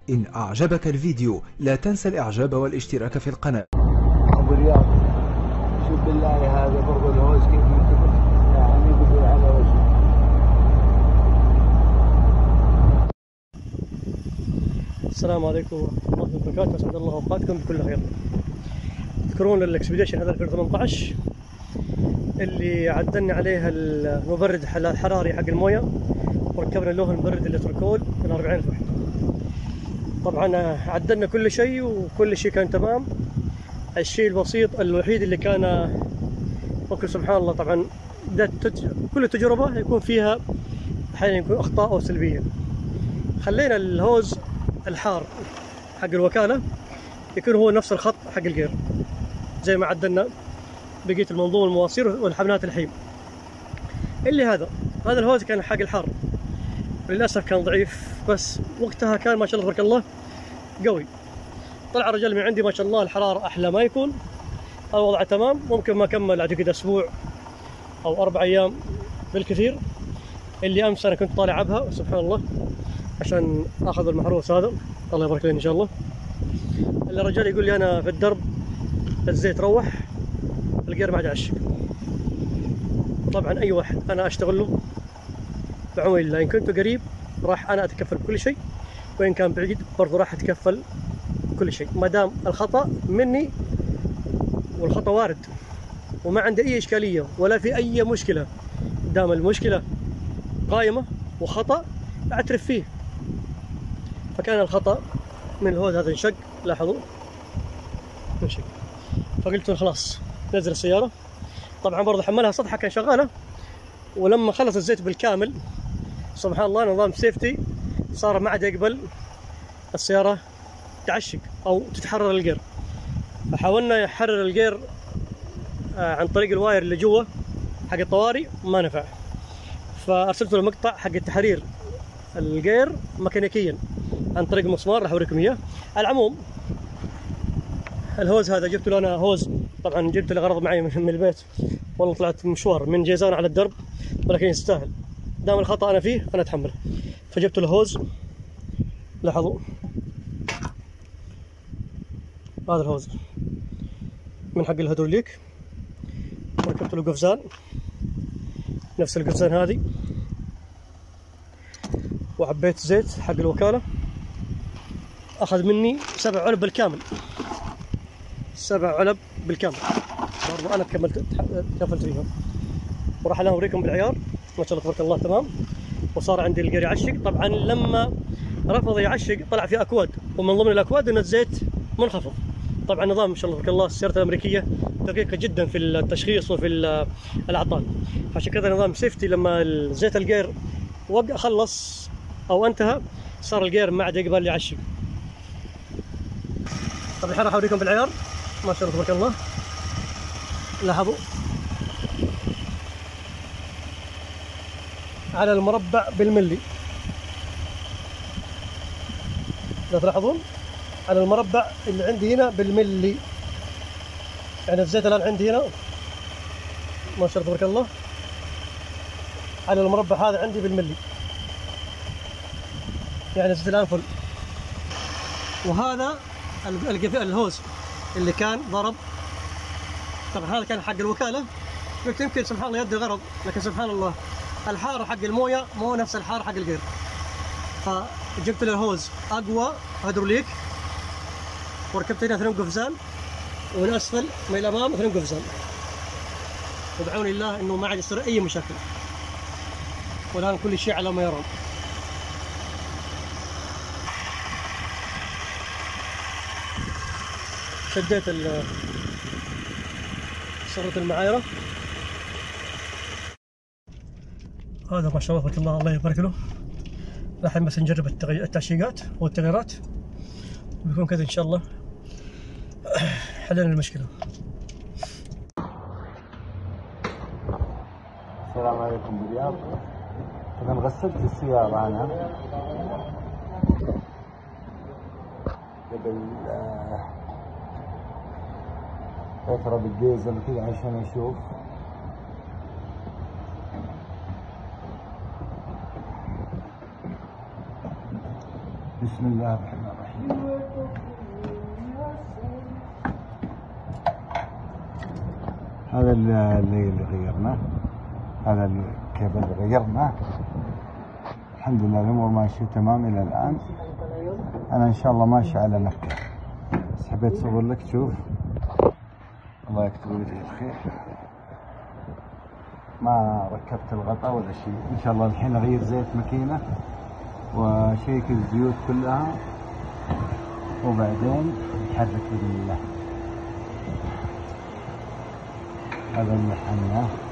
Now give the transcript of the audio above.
إن أعجبك الفيديو لا تنسى الإعجاب والاشتراك في القناة. أبو رياض، شوف بالله هذا برضو الهوز كيف ينتبه، يعني يقول على وجهه. السلام عليكم ورحمة الله وبركاته، أسعد الله أوقاتكم بكل خير. تذكرون الإكسبيديشن هذا 2018 اللي عدلنا عليها المبرد الحراري حق المويه، وركبنا له المبرد الإلكتريكول من 40,000 وحدة. طبعا عدلنا كل شيء وكل شيء كان تمام. الشيء البسيط الوحيد اللي كان ممكن سبحان الله، طبعا كل تجربة يكون فيها أحيانا يكون أخطاء أو سلبية. خلينا الهوز الحار حق الوكالة يكون هو نفس الخط حق الجير، زي ما عدلنا بقية المنظومة المواسير والحملات الحين. اللي هذا الهوز كان حق الحار، للأسف كان ضعيف، بس وقتها كان ما شاء الله تبارك الله قوي. طلع الرجال من عندي ما شاء الله الحرارة أحلى ما يكون، الوضع تمام. ممكن ما كمل أعتقد أسبوع أو 4 أيام بالكثير. اللي أمس أنا كنت طالع عبها سبحان الله عشان آخذ المحروس هذا، الله يبارك لي إن شاء الله. الرجال يقول لي أنا في الدرب الزيت روح، الجير ما عاد يعشق. طبعا أي واحد أنا أشتغل له بعون الله، إن كنت قريب راح أنا أتكفل بكل شيء، وإن كان بعيد برضه راح أتكفل بكل شيء، ما دام الخطأ مني والخطأ وارد وما عندي أي إشكالية ولا في أي مشكلة. دام المشكلة قائمة وخطأ أعترف فيه. فكان الخطأ من الهوز هذا انشق، لاحظوا انشق، فقلت له خلاص نزل السيارة. طبعا برضه حملها سطحة كان شغالة، ولما خلص الزيت بالكامل سبحان الله نظام سيفتي صار ما عاد يقبل السيارة تعشق أو تتحرر الجير. فحاولنا يحرر الجير عن طريق الواير اللي جوا حق الطوارئ، ما نفع. فأرسلت له مقطع حق التحرير الجير ميكانيكيا عن طريق المسمار، راح أوريكم إياه. على العموم الهوز هذا جبت له أنا هوز، طبعا جبت له غرض معي من البيت، والله طلعت مشوار من جيزان على الدرب، ولكن يستاهل. دام الخطأ أنا فيه أنا أتحمله. فجبت له هوز، لاحظوا هذا الهوز من حق الهيدروليك، وركبت له قفزان نفس القفزان هذه، وعبيت زيت حق الوكالة. أخذ مني 7 علب بالكامل، 7 علب بالكامل، برضو أنا تكفلت فيهم. وراح أنا أوريكم بالعيار ما شاء الله تبارك الله تمام. وصار عندي الجير يعشق. طبعا لما رفض يعشق طلع في أكواد، ومن ضمن الأكواد إن الزيت منخفض. طبعا نظام ما شاء الله تبارك الله السيارة الأمريكية دقيقة جدا في التشخيص وفي الأعطال، عشان كذا نظام سيفتي لما الزيت الجير خلص أو انتهى صار الجير ما عاد يقبل يعشق. طب الحين راح أوريكم بالعيار ما شاء الله تبارك الله. لاحظوا على المربع بالملي، لا تلاحظون على المربع اللي عندي هنا بالملي، يعني الزيت الآن عندي هنا ما شاء الله تبارك الله على المربع هذا عندي بالملي، يعني الزيت الآن فل. وهذا الهوز اللي كان ضرب، طبعا هذا كان حق الوكالة، قلت يمكن سبحان الله يدي غرض، لكن سبحان الله الحار حق المويه مو نفس الحار حق الجير. فجبت له هوز اقوى هيدروليك، وركبت هنا 2 قفزان، ومن اسفل من الامام 2 قفزان، وبعون الله انه ما عاد يصير اي مشاكل، والان كل شيء على ما يرام. شديت سرة المعايرة، هذا ما شاء الله تبارك الله الله يبارك له. الحين بس نجرب التعشيقات والتغييرات، بيكون كذا ان شاء الله حلينا المشكلة. السلام عليكم بالرياض. إذا غسلت السيارة أنا قبل فترة بالديزل كذا عشان أشوف. بسم الله الرحمن الرحيم. هذا اللي غيرناه، هذا الكيبل اللي غيرناه. الحمد لله الامور ماشيه تمام الى الان. انا ان شاء الله ماشي على مكه، بس حبيت اصور لك تشوف. الله يكتب لي فيه الخير. ما ركبت الغطاء ولا شيء. ان شاء الله الحين اغير زيت ماكينه وشيك الزيوت كلها وبعدين نحرك باذن الله. هذا اللي حناه.